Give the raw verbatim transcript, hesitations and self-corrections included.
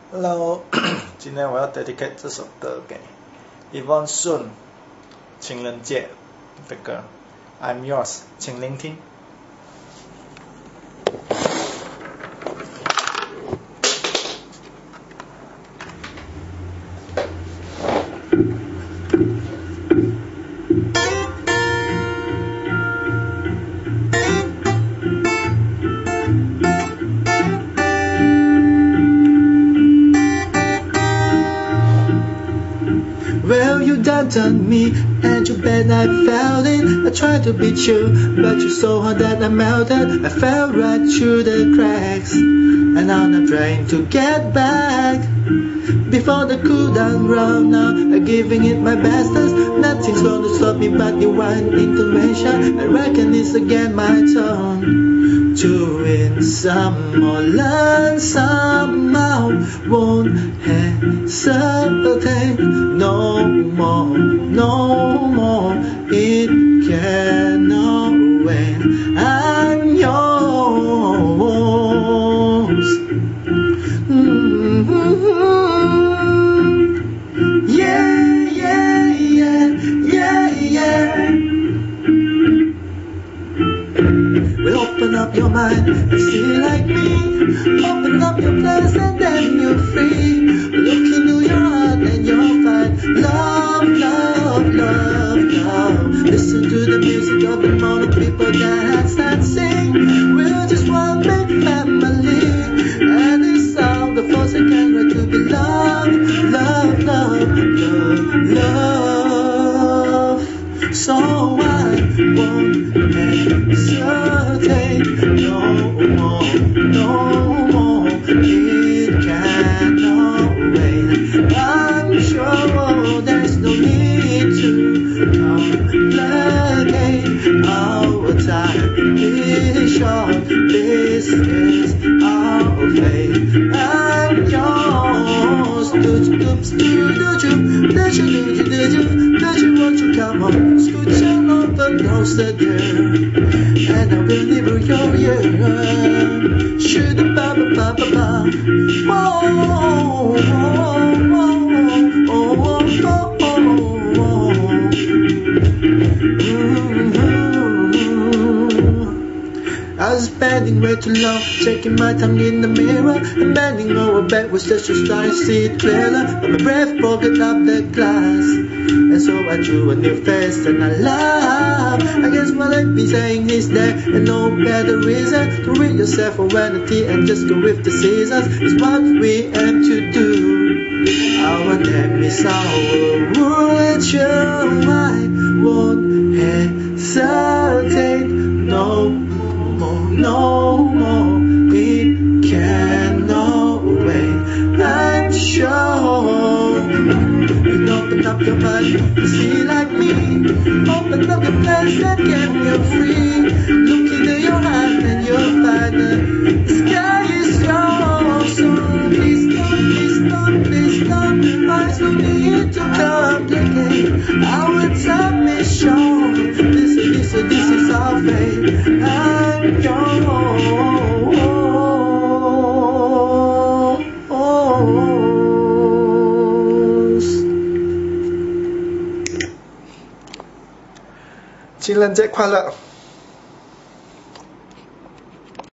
Hello， 今天我要 dedicate 这首歌给 Yvonne Sun， 情人节的歌 I'm Yours， 请聆听。 Well, you danced on me, and you bet I felt it. I tried to beat you, but you're so hot that I melted. I fell right through the cracks, and now I'm trying to get back. Before the cool down round now, I'm giving it my best. Nothing's gonna stop me but divine intervention. I reckon it's again my turn to win some or learn somehow. Won't hesitate no more, no more. It cannot wait. I'm yours. Mm-hmm. Yeah, yeah, yeah, yeah, yeah. Well, open up your mind and see like me. Open up your place and then you're free. Look into your heart and you'll find love, love, love, love. Listen to the music of the morning, people dance and sing. We're just one big family, and it's all the force I can write to be love, love, love, love, love. So I won't hesitate no more, no more. It cannot wait. I'm sure there's no need to complicate. Our time is short. This is our fate. I'm yours. Do you, do you, do you, do you, do you, do you, do you want to come on? Scoot on over closer, girl, and I will never go you. Shoot the ba ba ba ba ba. Whoa, whoa, whoa, whoa, whoa, whoa. I was bending way too long, checking my tongue in the mirror, and bending over backwards just to start to see it clearer. But my breath broken up the glass, and so I drew a new face and I laughed. I guess what I've been saying is there and no better reason to rid yourself of vanity and just go with the seasons. It's what we aim to do. Our name is our rule. I won't hesitate no more, no more. It cannot wait. I'm sure. You open up your mind and see like me. Open up your place and get me free. Look into your heart and you'll find the sky is yours. So please don't, please don't, please don't. There's no need to complicate. Our time is short. This is, this is, this is our fate. I'm yours. 情人节快乐！